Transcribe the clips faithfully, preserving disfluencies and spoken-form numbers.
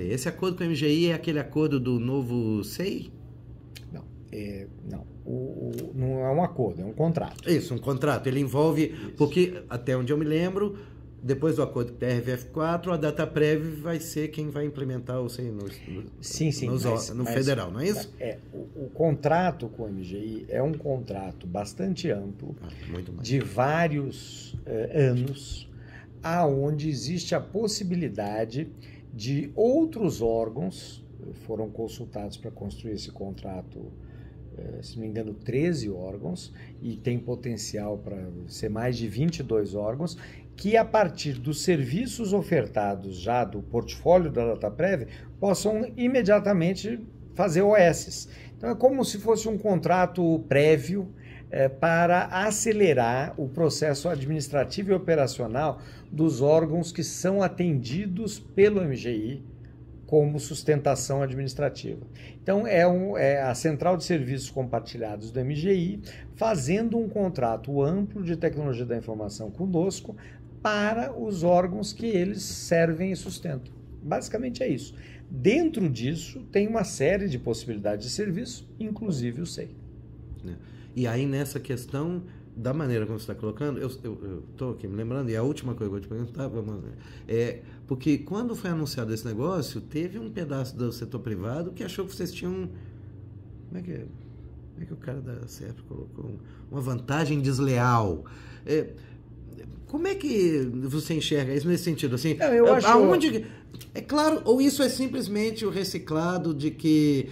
sei. Esse acordo com a M G I é aquele acordo do novo S E I? Não, é, não. O, o, não é um acordo, é um contrato. Isso, um contrato. Ele envolve, Isso. porque até onde eu me lembro, depois do acordo com a R V F quatro, a Dataprev vai ser quem vai implementar o S E I no, no, sim, sim, nos, mas, no mas, federal, não é isso? É, o, o contrato com a M G I é um contrato bastante amplo, ah, muito mais. de vários eh, anos, aonde existe a possibilidade de outros órgãos, foram consultados para construir esse contrato, eh, se não me engano, treze órgãos, e tem potencial para ser mais de vinte e dois órgãos, que a partir dos serviços ofertados já do portfólio da Dataprev, possam imediatamente fazer O Ss. Então é como se fosse um contrato prévio é, para acelerar o processo administrativo e operacional dos órgãos que são atendidos pelo M G I como sustentação administrativa. Então é, um, é a Central de Serviços Compartilhados do M G I fazendo um contrato amplo de tecnologia da informação conosco para os órgãos que eles servem e sustentam. Basicamente é isso. Dentro disso, tem uma série de possibilidades de serviço, inclusive o S E I. E aí, nessa questão, da maneira como você está colocando, eu estou aqui me lembrando, e a última coisa que eu vou te perguntar, vamos, é, porque quando foi anunciado esse negócio, teve um pedaço do setor privado que achou que vocês tinham... Como é que, como é que o cara da C E P colocou? Uma vantagem desleal. É, como é que você enxerga isso nesse sentido? Assim, Não, eu acho... aonde, é claro, ou isso é simplesmente o reciclado de que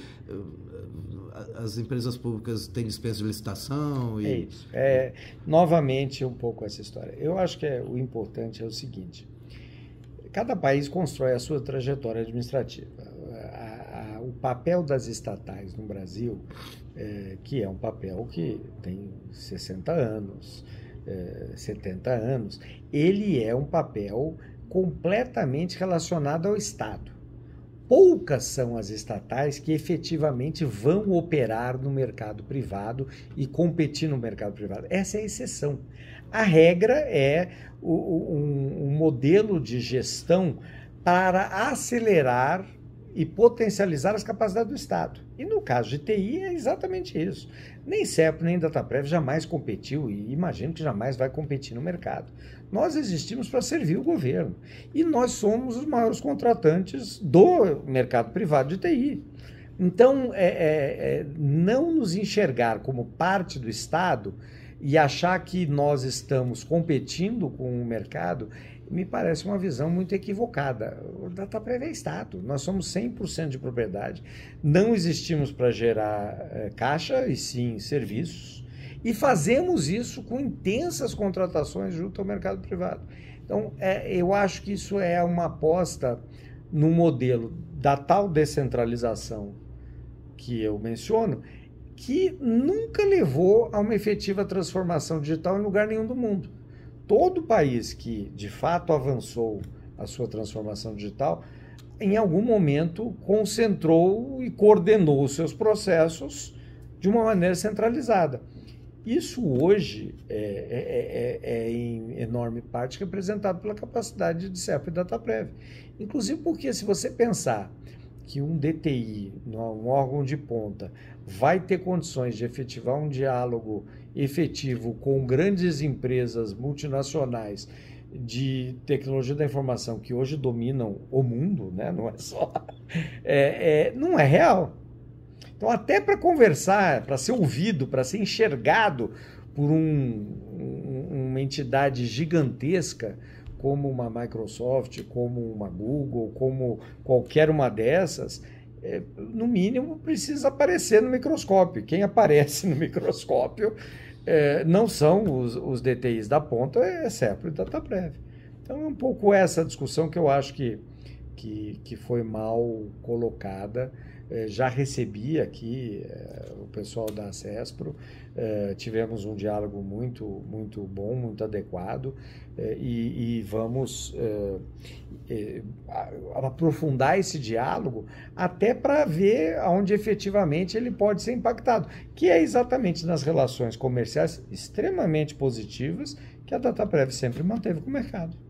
as empresas públicas têm dispensa de licitação? E... É isso. É, novamente, um pouco essa história. Eu acho que é, o importante é o seguinte: cada país constrói a sua trajetória administrativa. A, a, o papel das estatais no Brasil, é, que é um papel que tem sessenta anos, é, setenta anos, ele é um papel completamente relacionado ao Estado. Poucas são as estatais que efetivamente vão operar no mercado privado e competir no mercado privado. Essa é a exceção. A regra é o, um, um modelo de gestão para acelerar e potencializar as capacidades do Estado. E no caso de T I é exatamente isso. Nem C E P, nem Dataprev jamais competiu e imagino que jamais vai competir no mercado. Nós existimos para servir o governo e nós somos os maiores contratantes do mercado privado de T I. Então, é, é, é, não nos enxergar como parte do Estado e achar que nós estamos competindo com o mercado me parece uma visão muito equivocada. O Dataprev é Estado, nós somos cem por cento de propriedade, não existimos para gerar é, caixa e sim serviços, e fazemos isso com intensas contratações junto ao mercado privado. Então, é, eu acho que isso é uma aposta no modelo da tal descentralização que eu menciono, que nunca levou a uma efetiva transformação digital em lugar nenhum do mundo. Todo país que, de fato, avançou a sua transformação digital, em algum momento concentrou e coordenou os seus processos de uma maneira centralizada. Isso hoje é, é, é, é em enorme parte representado pela capacidade de C E P e Dataprev. Inclusive porque, se você pensar que um D T I, um órgão de ponta, vai ter condições de efetivar um diálogo efetivo com grandes empresas multinacionais de tecnologia da informação que hoje dominam o mundo, né? Não é só... É, é, não é real. Então, até para conversar, para ser ouvido, para ser enxergado por um, um, uma entidade gigantesca como uma Microsoft, como uma Google, como qualquer uma dessas, é, no mínimo precisa aparecer no microscópio. Quem aparece no microscópio é, não são os, os D T Is da ponta, é C E P e Dataprev. Então é um pouco essa discussão que eu acho que, que, que foi mal colocada. É, já recebi aqui é, o pessoal da CESPRO, é, tivemos um diálogo muito, muito bom, muito adequado, é, e, e vamos é, é, aprofundar esse diálogo até para ver onde efetivamente ele pode ser impactado, que é exatamente nas relações comerciais extremamente positivas que a Dataprev sempre manteve com o mercado.